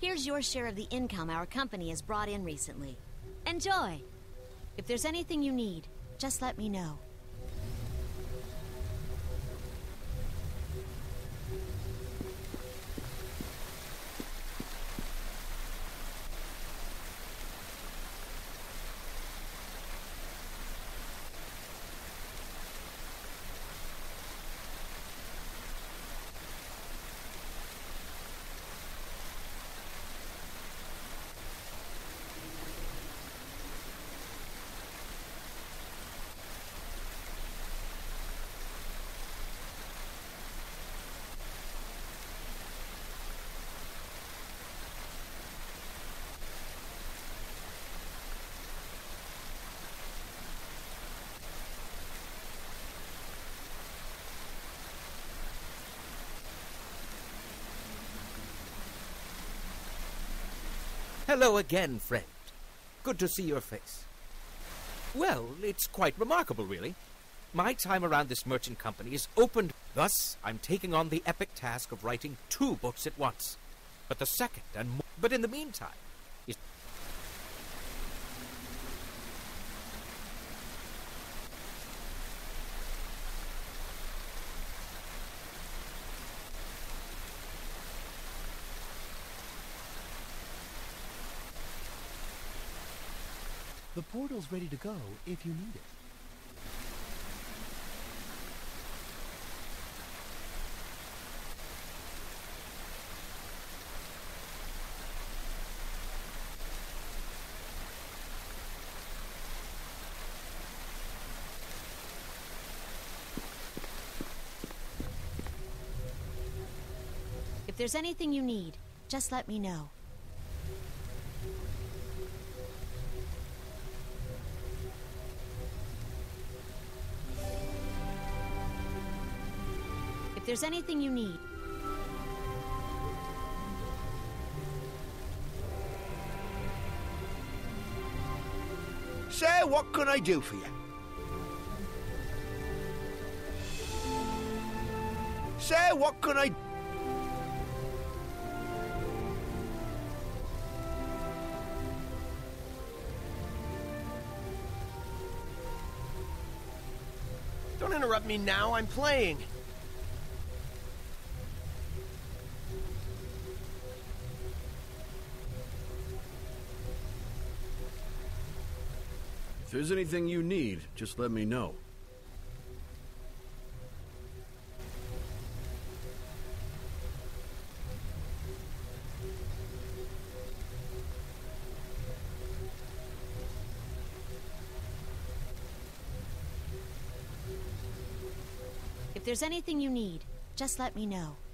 Here's your share of the income our company has brought in recently. Enjoy! If there's anything you need, just let me know. Hello again, friend. Good to see your face. Well, it's quite remarkable, really. My time around this merchant company is opened. Thus, I'm taking on the epic task of writing 2 books at once. But the second and more... But in the meantime... The portal's ready to go if you need it. If there's anything you need, just let me know. If there's anything you need... Say, what can I do for you? Say, what can I... Don't interrupt me now, I'm playing. If there's anything you need, just let me know. If there's anything you need, just let me know.